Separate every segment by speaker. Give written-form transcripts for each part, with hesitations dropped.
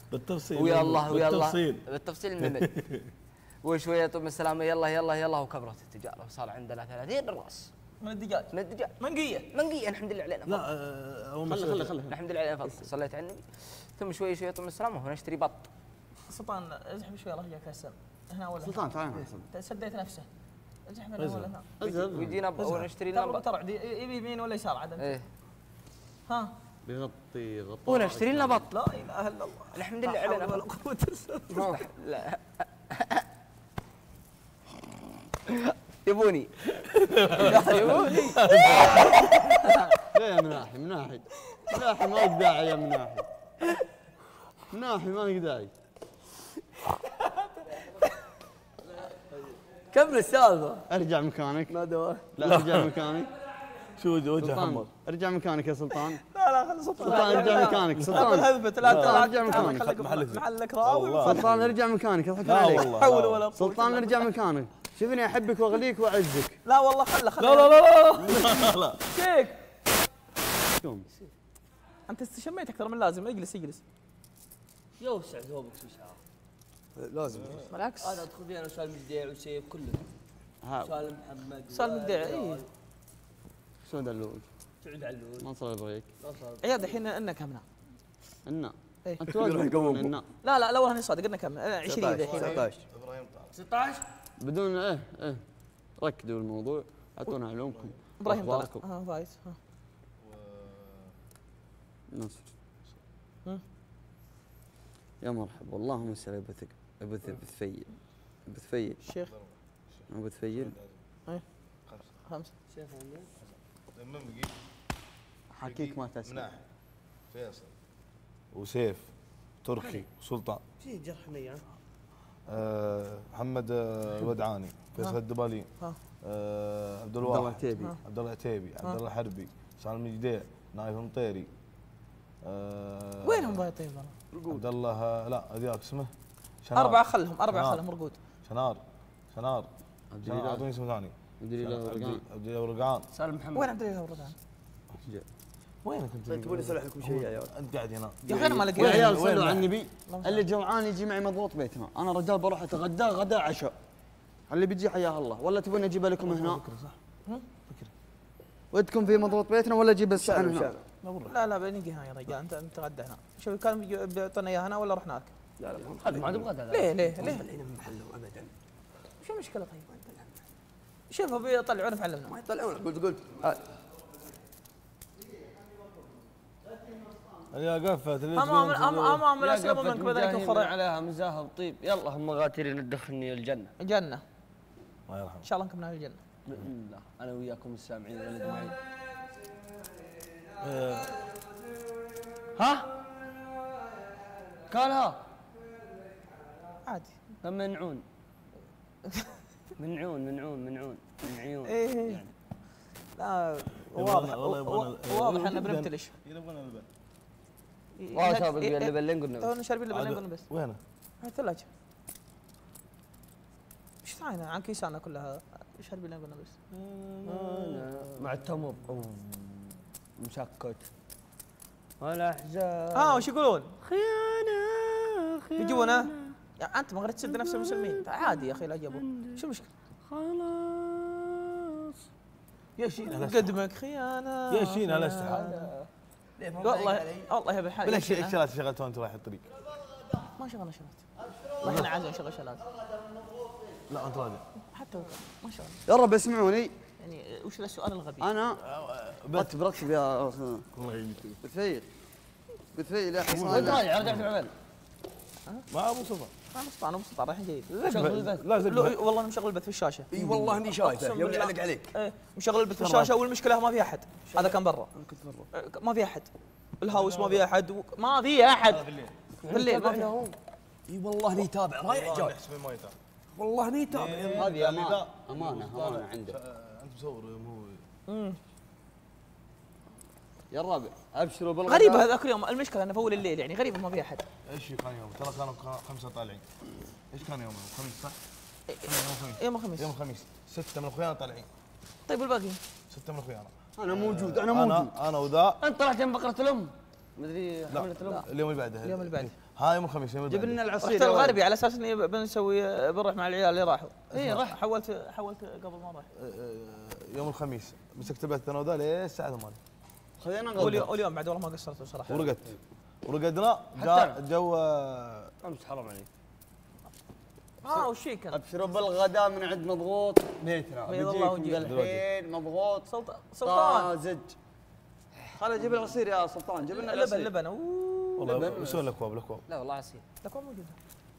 Speaker 1: بالتفصيل
Speaker 2: ويا الله ويا الله
Speaker 1: بالتفصيل
Speaker 2: بالتفصيل الممل. وشويه طب السلامه يلا يلا يلا وكبرت التجاره وصار عندنا 30 راس
Speaker 3: من الدجاج.
Speaker 2: من الدجاج.
Speaker 3: منقيه
Speaker 2: الحمد لله علينا.
Speaker 1: لا
Speaker 4: خله
Speaker 2: الحمد لله علينا فضل. صليت على النبي ثم شويه طب السلامه ونشتري بط.
Speaker 3: سلطان ازحف شوي الله يجزاك السم. هنا ولا
Speaker 4: سلطان تعال
Speaker 3: سديت نفسه. ازحف هنا ولا هنا.
Speaker 2: ويجينا ونشتري لنا
Speaker 3: ترعد يبي يمين ولا يسار عاد.
Speaker 2: ايه
Speaker 3: ها
Speaker 4: بيغطي غطاء
Speaker 2: ونشتري لنا بط.
Speaker 3: لا اله الا الله.
Speaker 2: الحمد لله علينا
Speaker 3: ولا قوه الا بالله.
Speaker 2: لا يبوني يبوني.
Speaker 4: لا يا مناحي مناحي مناحي ما لك داعي يا مناحي مناحي ما لك داعي.
Speaker 2: كمل السالفه.
Speaker 4: ارجع مكانك.
Speaker 2: ما دواء.
Speaker 4: لا ارجع مكانك.
Speaker 1: شو وجه
Speaker 4: سلطان
Speaker 1: حمر.
Speaker 4: ارجع مكانك يا سلطان.
Speaker 3: لا خلي
Speaker 4: سلطان ارجع مكانك. سلطان
Speaker 3: هذبت لا
Speaker 4: ارجع مكانك.
Speaker 3: محلك راوي.
Speaker 4: سلطان ارجع مكانك يضحك
Speaker 1: لا
Speaker 4: عليك.
Speaker 1: والله
Speaker 3: حول ولا قوه.
Speaker 4: سلطان ارجع مكانك. شوفني احبك واغليك واعزك.
Speaker 3: لا والله خله
Speaker 1: لا لا لا لا
Speaker 3: كيك.
Speaker 4: قوم.
Speaker 3: انت استشميت اكثر من لازم. اجلس
Speaker 5: يوسع ثوبك سوسعه.
Speaker 4: لازم.
Speaker 3: بالعكس
Speaker 5: هذا ادخل فيها انا سالم الديع وسيف كله. سالم محمد
Speaker 3: سالم الديع. اي
Speaker 4: شو دلوك؟
Speaker 5: سعود علوش
Speaker 4: ما صار يبغيك.
Speaker 3: عياد الحين انك همنا.
Speaker 4: النا
Speaker 3: إيه.
Speaker 4: انت واجد تقول النا
Speaker 3: لا لا والله صادق انك همنا 20 الحين
Speaker 4: 19
Speaker 5: 16
Speaker 4: بدون ركدوا الموضوع اعطونا علومكم
Speaker 3: ابراهيم طلع
Speaker 4: أخباركم.
Speaker 3: فايز
Speaker 4: نصر يا مرحبا اللهم صل ابو ثفيل ابو ثفيل
Speaker 3: الشيخ
Speaker 4: ابو ثفيل.
Speaker 3: ايه 5
Speaker 5: سيف عندي
Speaker 1: من بقي
Speaker 4: حكيك ما تسمع.
Speaker 1: مناح فيصل وسيف تركي وسلطان.
Speaker 5: في جرح ميع.
Speaker 1: محمد الودعاني فيصل الدبالين عبد الواحد
Speaker 4: العتيبي
Speaker 1: عبد الله العتيبي عبد الله الحربي سالم الجديع نايف المطيري.
Speaker 3: وينهم ضايطين والله؟
Speaker 1: عبد الله لا هذاك اسمه
Speaker 3: 4 خلهم 4 خلهم رقود.
Speaker 1: شنار
Speaker 4: عبد الاله
Speaker 1: اعطوني اسم ثاني.
Speaker 4: عبد الاله ورقان.
Speaker 1: عبد الاله ورقان.
Speaker 5: سالم محمد.
Speaker 3: وين عبد الاله ورقان؟
Speaker 1: وينك انت؟
Speaker 5: تبوني اصلح لكم شيء يا عيال.
Speaker 1: انت قاعد هنا
Speaker 3: يا اخي انا ما
Speaker 4: يا
Speaker 3: لقيت.
Speaker 4: عيال صلوا على النبي. اللي جوعان يجي معي مضبوط بيتنا. انا رجال بروح اتغدى غدا عشاء. اللي بيجي حياه الله ولا تبون اجيب لكم هنا؟ ودكم في مضبوط بيتنا ولا اجيب السعن هنا؟
Speaker 3: لا بنجي هنا يا رجال. انت نتغدى هنا. شوف كان بيعطينا اياه هنا ولا رحنا لك؟
Speaker 5: لا خلي ما تبغى هذا.
Speaker 3: ليه؟
Speaker 5: خلينا من محله ابدا.
Speaker 3: شو المشكله طيب؟ شوفوا بيطلعون فعلمنا.
Speaker 5: ما يطلعون قلت
Speaker 1: يا قفت
Speaker 3: امام الاسلم منك بذلك الخرع
Speaker 5: عليها مزاها وطيب. يلا هم غاترين تدخلني الجنه.
Speaker 3: الجنه
Speaker 1: الله يرحمه
Speaker 3: ان شاء الله نكمل الجنه
Speaker 5: باذن الله انا وياكم السامعين ولد معي. ها قالها
Speaker 3: عادي.
Speaker 5: منعون من عيون.
Speaker 3: ايه
Speaker 5: يعني.
Speaker 3: لا واضح انه بنبتلش.
Speaker 1: يبغون اللبن.
Speaker 2: والله سابق اللبن لين قلنا
Speaker 3: تو شاربين اللبن قلنا بس.
Speaker 1: وينه؟
Speaker 3: هاي الثلاجه. ايش ثاني عن كيساننا كلها شاربين قلنا بس.
Speaker 5: مع التمر مسكت والاحزان.
Speaker 3: وش يقولون؟ خيانه يجونا. يا انت ما قدرت تسد نفس المسلمين. عادي يا اخي لا جابوا. شو المشكله؟
Speaker 5: خلاص
Speaker 1: يا شينا
Speaker 3: قدمك خيانه
Speaker 1: يا شينا لا استحال.
Speaker 3: والله يا بالحال.
Speaker 1: بلا شيء الشغلات شغلتها وانت رايح الطريق.
Speaker 3: ما شغلنا شغلات. احنا عايزين نشغل شغلات.
Speaker 1: لا انت راجع.
Speaker 3: حتى ما شاء الله.
Speaker 4: يا رب اسمعوني.
Speaker 3: يعني وش ذا السؤال الغبي؟
Speaker 4: انا برتب يا بثفيل يا حصان.
Speaker 5: وين رايح رجعت العمل؟
Speaker 1: ما ابو صفا.
Speaker 3: انا مصطفى رايحين جايين.
Speaker 5: شغل البث.
Speaker 1: لا زبده.
Speaker 3: والله انا مشغل البث في الشاشه.
Speaker 5: اي والله اني شايفه يوم يعلق عليك.
Speaker 3: ايه مشغل البث في الشاشه والمشكله ما في احد. هذا كان برا.
Speaker 5: كنت برا.
Speaker 3: ما في احد. الهاوس ما في احد ما في احد. بالليل ما في أحد.
Speaker 5: اي والله اني تابع رايح جاي. والله اني تابع.
Speaker 4: هذه امانه عنده.
Speaker 1: انت مصور مو
Speaker 4: يا الربع ابشروا بالغداء.
Speaker 3: غريبه هذاك اليوم المشكله انه فول الليل يعني غريبه ما في احد.
Speaker 1: ايش كان يوم؟ ترى كانوا 5 طالعين. ايش كان يوم؟ الخميس صح؟
Speaker 3: يوم الخميس.
Speaker 1: يوم الخميس 6 من اخويانا طالعين.
Speaker 3: طيب والباقي؟
Speaker 1: 6 من اخويانا.
Speaker 4: انا موجود.
Speaker 1: انا وذا.
Speaker 5: انت طلعت يوم بقره الام. مدري
Speaker 1: لا
Speaker 5: حمله الام.
Speaker 1: اليوم اللي بعده.
Speaker 3: اليوم اللي بعده.
Speaker 1: هاي يوم الخميس يوم
Speaker 4: جيب لنا العصير
Speaker 3: رحت
Speaker 4: يا ولد.
Speaker 3: الغربي على اساس اني بنسوي بنروح مع العيال اللي راحوا.
Speaker 4: إيه، رح.
Speaker 3: حولت قبل ما اروح.
Speaker 1: يوم الخميس بس كتبت انا وذا ليه الساعه 8
Speaker 4: خلينا نغدى.
Speaker 3: واليوم بعد والله ما قصرت صراحه.
Speaker 1: ورقدنا جاء جو
Speaker 4: امس حرام عليك.
Speaker 3: وش فيك انت؟
Speaker 4: ابشروا بالغداء من عند مضغوط بيتنا.
Speaker 3: بيض الله
Speaker 4: بيجيكم
Speaker 3: وجهك.
Speaker 4: الحين مضغوط
Speaker 3: سلطان
Speaker 4: طازج. خل جيب العصير يا سلطان، جيب لنا العصير.
Speaker 3: لبن
Speaker 1: والله شلون الاكواب
Speaker 2: لا والله عسير.
Speaker 3: الاكواب موجوده.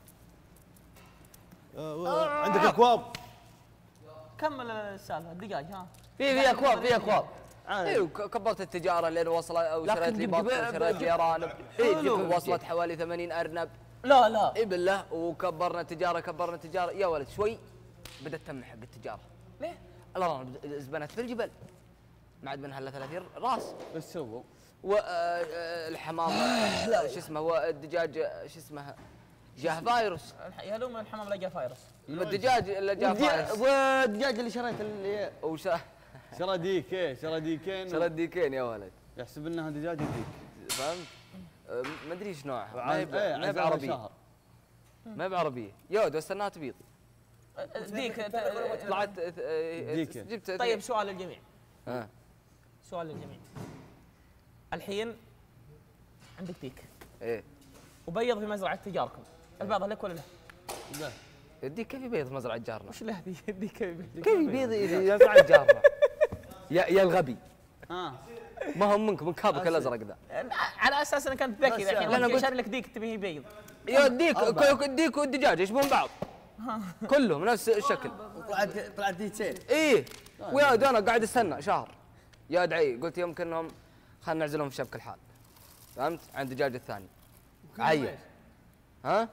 Speaker 1: عندك اكواب
Speaker 3: كمل السالفه الدجاج ها.
Speaker 2: في اكواب في اكواب.
Speaker 4: عادي.
Speaker 2: ايوه كبرت التجاره لين وصل وشريت لي بط وشريت لي ارانب. وصلت حوالي 80 ارنب.
Speaker 3: لا
Speaker 2: اي بالله. وكبرنا التجاره يا ولد شوي بدات تم حق التجاره.
Speaker 3: ليه؟
Speaker 2: الارانب زبنت في الجبل. ما عاد منها الا 30 راس.
Speaker 4: ايش سووا؟
Speaker 2: والحمام شو اسمه والدجاج شو اسمه جاه فايروس.
Speaker 3: يا من الحمام لقى فايروس.
Speaker 2: الدجاج اللي جاه فايروس.
Speaker 4: والدجاج اللي شريت اللي
Speaker 2: وش
Speaker 4: شرى ديك شرى ديكين
Speaker 2: شرى الديكين يا ولد.
Speaker 4: يحسب انها دجاج ديك.
Speaker 2: فهمت؟ ما ادري ايش نوعها. ما هي
Speaker 4: عزها
Speaker 2: بعربيه.
Speaker 4: شهر.
Speaker 2: ما هي بعربيه. يود واستناها تبيض.
Speaker 3: ديك
Speaker 2: طلعت
Speaker 4: ديكة.
Speaker 2: جبت.
Speaker 3: طيب سؤال للجميع.
Speaker 2: ها
Speaker 3: سؤال للجميع. الحين عندك ديك
Speaker 2: ايه
Speaker 3: وبيض في مزرعه تجاركم. البيض لك ولا لا؟
Speaker 4: لا
Speaker 2: الديك كيف يبيض مزرعه جارنا؟
Speaker 3: وش له ديك كيف
Speaker 2: كيف يبيض إذا مزرعه جارنا؟ يا الغبي
Speaker 4: ها
Speaker 2: ما هم منكم كابك الازرق ذا.
Speaker 3: على اساس انك انت ذكي
Speaker 4: بس
Speaker 3: الحين
Speaker 2: لا، أنا
Speaker 3: لما
Speaker 2: قلت-
Speaker 3: شاري لك ديك تبيه يبيض.
Speaker 2: يا الديك والدجاج يشبهون بعض. كلهم نفس الشكل.
Speaker 4: طلعت ديتين.
Speaker 2: ايه ويا انا قاعد استنى شهر. يا دعي قلت يمكن انهم خلينا نعزلهم في شبك الحال. فهمت؟ عن الدجاج الثاني. عين. ها؟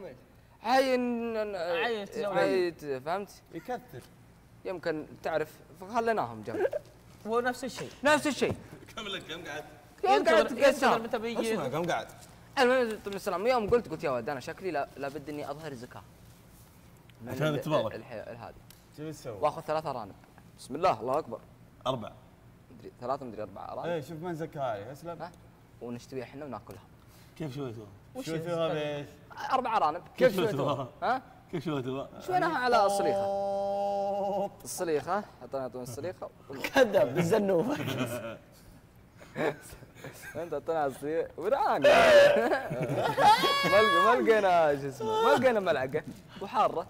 Speaker 2: عين فهمت؟
Speaker 4: يكثر.
Speaker 2: يمكن تعرف فخليناهم جنب.
Speaker 3: هو نفس الشيء.
Speaker 2: نفس الشيء.
Speaker 1: كم قاعد
Speaker 3: ينتظر متى بيجي.
Speaker 1: اسمع كم قاعد
Speaker 2: المهم السلام يوم قلت يا ولد انا شكلي لابد اني اظهر زكاه.
Speaker 1: عشان تبارك.
Speaker 2: هذه.
Speaker 1: شو تسوي؟
Speaker 2: واخذ 3 ارانب. بسم الله الله اكبر.
Speaker 1: 4
Speaker 2: مدري 3 مدري 4 ارانب.
Speaker 4: ايه شوف من زكاية اسلم.
Speaker 2: ها؟ ونشتريها احنا وناكلها.
Speaker 1: كيف شويتوها؟
Speaker 4: شويتوها بايش؟
Speaker 2: 4 ارانب.
Speaker 1: كيف شويتوها؟
Speaker 2: ها؟
Speaker 1: كيف شويتوها؟
Speaker 2: شويناها على الصليخه. الصليخه يعطون الصليخه.
Speaker 3: كذاب بالزنوفه.
Speaker 2: انت اعطينا الصليخه ورعاني. ما لقينا شو اسمه ما لقينا ملعقه وحاره.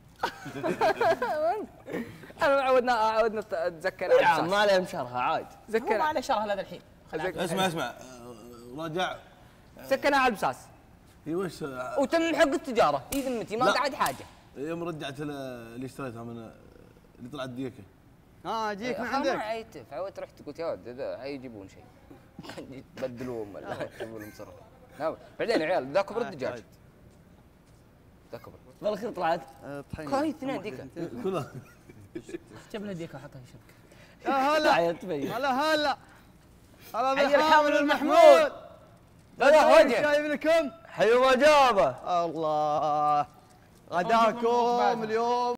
Speaker 2: احنا عودنا تزكينا
Speaker 5: يا عم ما عليه مشرها عاد.
Speaker 3: هو ما
Speaker 2: زكينا
Speaker 3: عليه شرها هذا الحين.
Speaker 1: اسمع رجع
Speaker 2: زكينا على البساس
Speaker 1: هي وش
Speaker 2: وتم حق التجاره في ذمتي ما
Speaker 1: لا.
Speaker 2: قعد حاجه.
Speaker 1: يوم رجعت اللي اشتريتها من اللي طلعت ديكه
Speaker 4: ها اجيك من
Speaker 2: ما
Speaker 4: عندك.
Speaker 2: عيتف عودت رحت قلت يا ولد هيجيبون شيء يبدلون ولا يجيبون لهم صرف. بعدين يا عيال ذا كبر الدجاج ذا كبر
Speaker 5: بالاخير طلعت
Speaker 4: طحين.
Speaker 2: كاي اثنين ديكا
Speaker 1: كلها
Speaker 3: جيب له ديك وحطها في شبكه.
Speaker 4: يا هلا
Speaker 5: عيت بي.
Speaker 4: هلا هلا هلا
Speaker 3: حي
Speaker 4: بالحامل
Speaker 3: الحامل
Speaker 4: المحمود.
Speaker 2: هلا وجه
Speaker 4: شايف لكم
Speaker 5: حي وجابه.
Speaker 4: الله غداكم اليوم